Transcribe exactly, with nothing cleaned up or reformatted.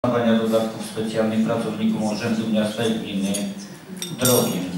dodatków specjalnych pracownikom Urzędu Miasta i Gminy Drogie.